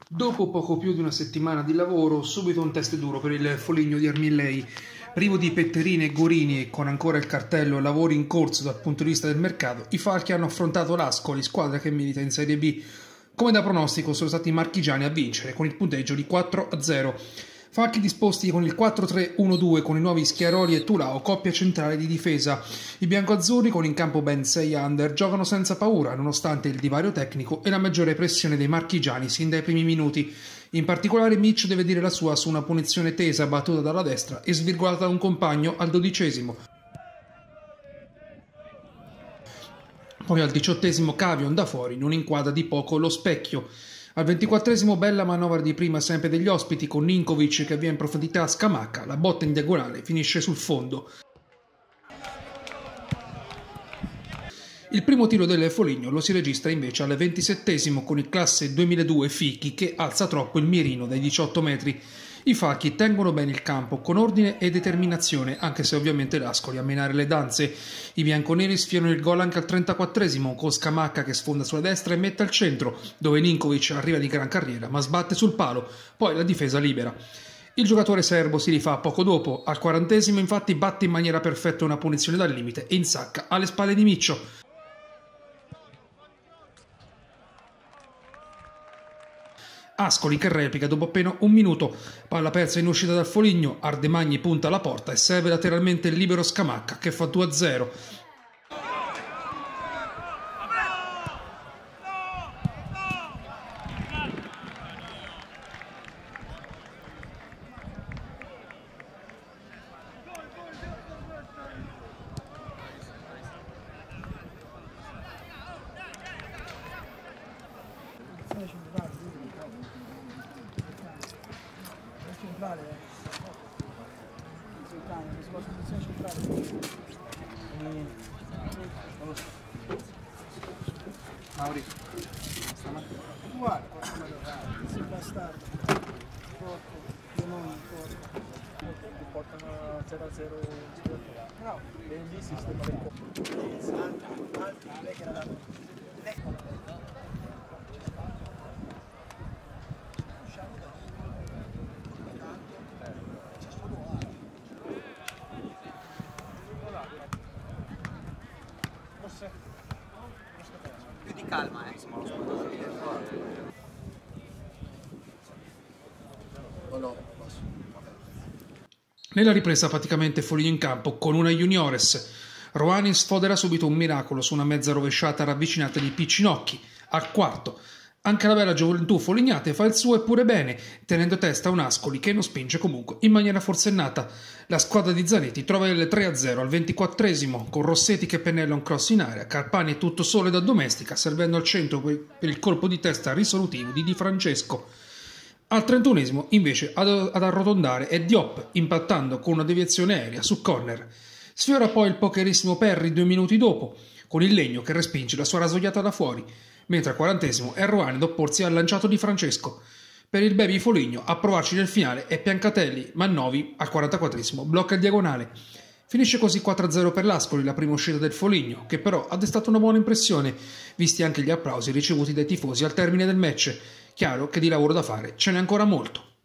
Dopo poco più di una settimana di lavoro, subito un test duro per il Foligno di Armillei. Privo di petterine e gorini e con ancora il cartello lavori in corso dal punto di vista del mercato, i Falchi hanno affrontato l'Ascoli, squadra che milita in Serie B. Come da pronostico sono stati i marchigiani a vincere con il punteggio di 4-0. Falchi disposti con il 4-3-1-2 con i nuovi Schiaroli e Tulao, coppia centrale di difesa. I biancoazzurri con in campo ben 6 under giocano senza paura nonostante il divario tecnico e la maggiore pressione dei marchigiani sin dai primi minuti. In particolare Mitch deve dire la sua su una punizione tesa battuta dalla destra e svirgolata da un compagno al 12°. Poi al 18° Cavion da fuori non inquadra di poco lo specchio. Al 24° bella manovra di prima sempre degli ospiti con Ninkovic che avvia in profondità a Scamacca, la botta in diagonale finisce sul fondo. Il primo tiro del Foligno lo si registra invece al 27° con il classe 2002 Fichi che alza troppo il mirino dai 18 metri. I Falchi tengono bene il campo con ordine e determinazione, anche se ovviamente l'Ascoli a menare le danze. I bianconeri sfiorano il gol anche al 34° con Scamacca che sfonda sulla destra e mette al centro, dove Ninkovic arriva di gran carriera ma sbatte sul palo, poi la difesa libera. Il giocatore serbo si rifà poco dopo, al 40° infatti batte in maniera perfetta una punizione dal limite e insacca alle spalle di Miccio. Ascoli che replica dopo appena un minuto, palla persa in uscita dal Foligno, Ardemagni punta alla porta e serve lateralmente il libero Scamacca che fa 2-0. Mauri, guarda, sei bastardo, porco, demoni, porco. ti portano a 0-0 no, lì si sta più di calma, Nella ripresa praticamente Foligno in campo con una juniores. Roani sfodera subito un miracolo su una mezza rovesciata ravvicinata di Piccinocchi. Al quarto. Anche la bella gioventù folignate fa il suo eppure bene, tenendo testa a un Ascoli che non spinge comunque in maniera forsennata. La squadra di Zanetti trova il 3-0 al 24° con Rossetti che pennella un cross in area, Carpani è tutto solo da domestica, servendo al centro per il colpo di testa risolutivo di Di Francesco. Al 31° invece ad arrotondare è Diop, impattando con una deviazione aerea su corner. Sfiora poi il pokerissimo Perry 2 minuti dopo, con il Legno che respinge la sua rasoiata da fuori, mentre al 40° è Roani ad opporsi al lanciato di Francesco. Per il baby Foligno a provarci nel finale è Piancatelli, ma Novi al 44° blocca il diagonale. Finisce così 4-0 per l'Ascoli, la prima uscita del Foligno, che però ha destato una buona impressione, visti anche gli applausi ricevuti dai tifosi al termine del match. Chiaro che di lavoro da fare ce n'è ancora molto.